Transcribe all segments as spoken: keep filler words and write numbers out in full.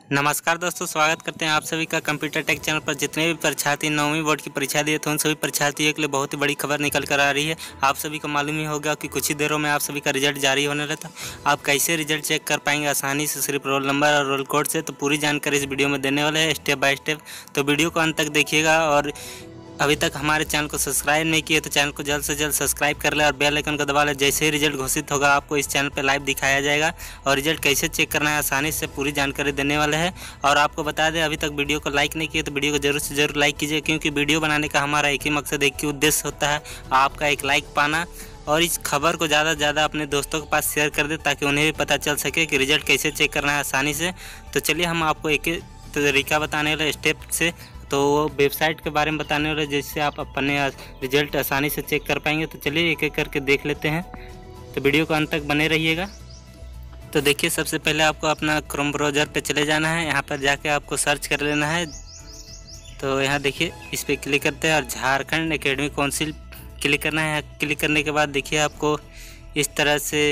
नमस्कार दोस्तों, स्वागत करते हैं आप सभी का कंप्यूटर टेक चैनल पर। जितने भी परीक्षार्थी नौवीं बोर्ड की परीक्षा दिए थे उन सभी परीक्षार्थियों के लिए बहुत ही बड़ी खबर निकल कर आ रही है। आप सभी को मालूम ही होगा कि कुछ ही देरों में आप सभी का रिजल्ट जारी होने रहता। आप कैसे रिजल्ट चेक कर पाएंगे आसानी से सिर्फ रोल नंबर और रोल कोड से, तो पूरी जानकारी इस वीडियो में देने वाले हैं स्टेप बाय स्टेप। तो वीडियो को अंत तक देखिएगा और अभी तक हमारे चैनल को सब्सक्राइब नहीं किए तो चैनल को जल्द से जल्द सब्सक्राइब कर ले और बेल आइकन को दबा ले। जैसे ही रिजल्ट घोषित होगा आपको इस चैनल पर लाइव दिखाया जाएगा और रिजल्ट कैसे चेक करना है आसानी से पूरी जानकारी देने वाले हैं। और आपको बता दें, अभी तक वीडियो को लाइक नहीं किए तो वीडियो को जरूर से जरूर लाइक कीजिए, क्योंकि वीडियो बनाने का हमारा एक ही मकसद, एक ही उद्देश्य होता है आपका एक लाइक पाना। और इस खबर को ज़्यादा से ज़्यादा अपने दोस्तों के पास शेयर कर दे ताकि उन्हें भी पता चल सके कि रिजल्ट कैसे चेक करना है आसानी से। तो चलिए हम आपको एक एक तरीका बताने वाले स्टेप से, तो वेबसाइट के बारे में बताने वाले जिससे आप अपने रिजल्ट आसानी से चेक कर पाएंगे। तो चलिए एक एक करके देख लेते हैं, तो वीडियो को अंत तक बने रहिएगा। तो देखिए, सबसे पहले आपको अपना क्रोम ब्राउज़र पे चले जाना है। यहाँ पर जाके आपको सर्च कर लेना है। तो यहाँ देखिए, इस पर क्लिक करते हैं और झारखंड एकेडमिक काउंसिल क्लिक करना है। क्लिक करने के बाद देखिए आपको इस तरह से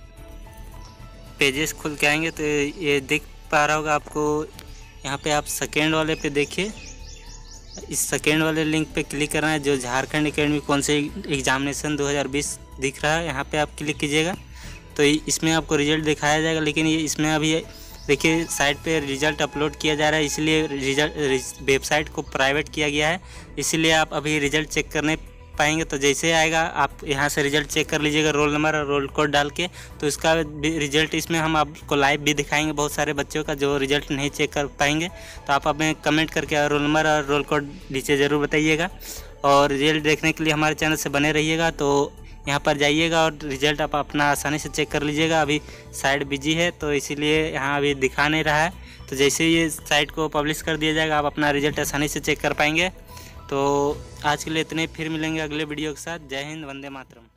पेजेस खुल के आएंगे। तो ये देख पा रहा होगा आपको, यहाँ पे आप सेकेंड वाले पे देखिए, इस सेकेंड वाले लिंक पे क्लिक करना है जो झारखंड एकेडमिक काउंसिल एग्जामिनेशन दो हज़ार बीस दिख रहा है। यहाँ पे आप क्लिक कीजिएगा तो इसमें आपको रिजल्ट दिखाया जाएगा। लेकिन ये इसमें अभी देखिए साइट पे रिजल्ट अपलोड किया जा रहा है, इसलिए रिजल्ट वेबसाइट को प्राइवेट किया गया है, इसीलिए आप अभी रिजल्ट चेक करने पाएंगे। तो जैसे आएगा आप यहाँ से रिजल्ट चेक कर लीजिएगा रोल नंबर और रोल कोड डाल के। तो इसका रिजल्ट इसमें हम आपको लाइव भी दिखाएंगे बहुत सारे बच्चों का जो रिजल्ट नहीं चेक कर पाएंगे। तो आप हमें कमेंट करके रोल नंबर और रोल कोड नीचे ज़रूर बताइएगा। और रिजल्ट देखने के लिए हमारे चैनल से बने रहिएगा। तो यहाँ पर जाइएगा और रिजल्ट आप अपना आसानी से चेक कर लीजिएगा। अभी साइट बिजी है तो इसीलिए यहाँ अभी दिखा नहीं रहा है। तो जैसे ये साइट को पब्लिश कर दिया जाएगा आप अपना रिजल्ट आसानी से चेक कर पाएंगे। तो आज के लिए इतने, फिर मिलेंगे अगले वीडियो के साथ। जय हिंद, वंदे मातरम।